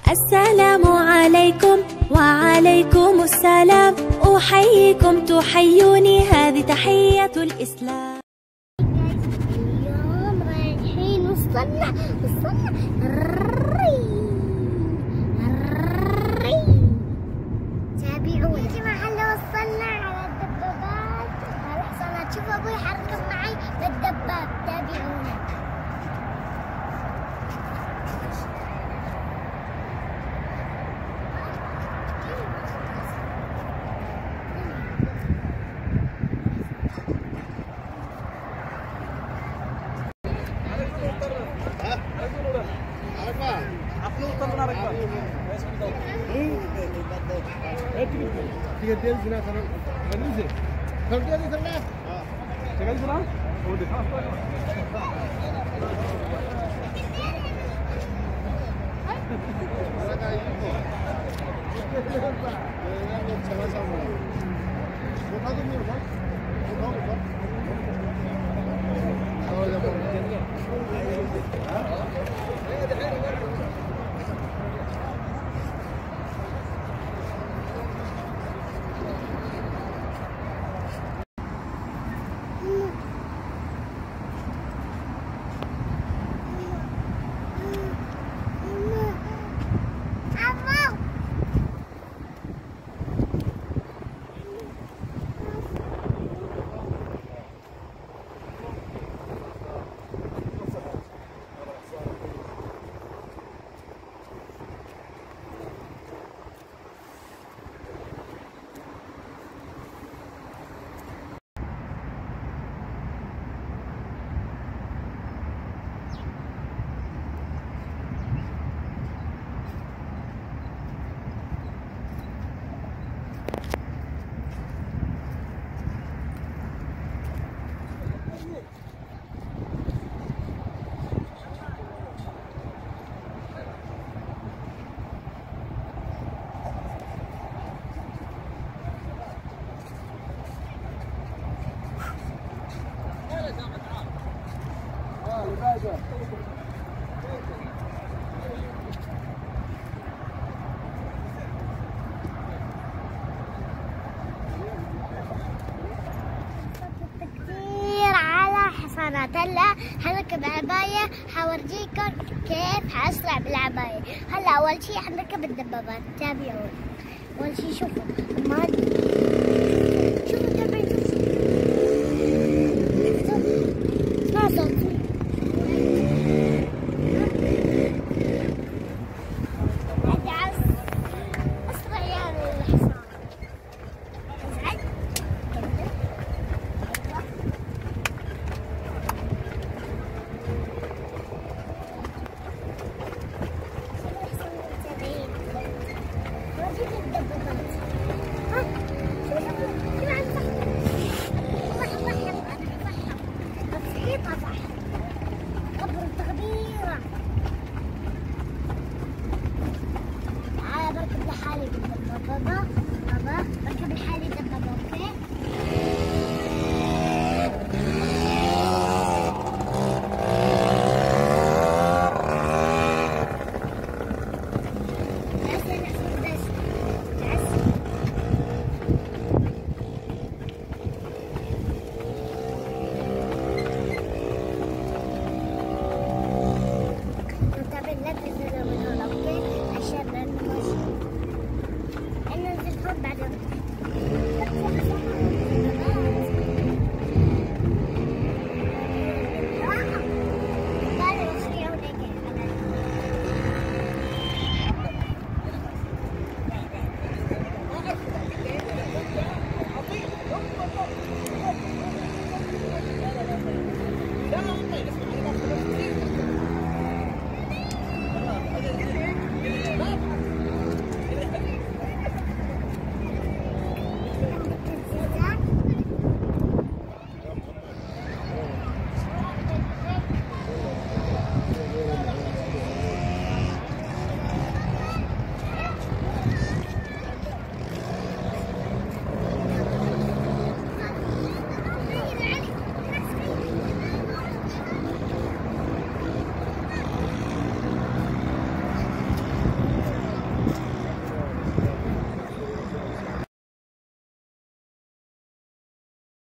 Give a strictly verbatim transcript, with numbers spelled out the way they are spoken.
السلام عليكم وعليكم السلام، أحييكم تحيوني، هذه تحية الإسلام. اليوم رايحين وصلنا وصلنا الري الري تابعوني يا جماعة. هلا وصلنا على الدبابات على الحصانات. شوفوا أبوي حركب معي بالدباب. تابعونا. هلا حنركب عباية، حورجيكم كيف حأسرع بالعباية. هلا أول شي حنركب الدبابات. تابعوني. أول شي شوفوا ما شوفوا تابعوني. اسمعوا صوتي. أسرع يا الحصان. ازعج. بابا بابا بركب لحالي دبابة. اوكي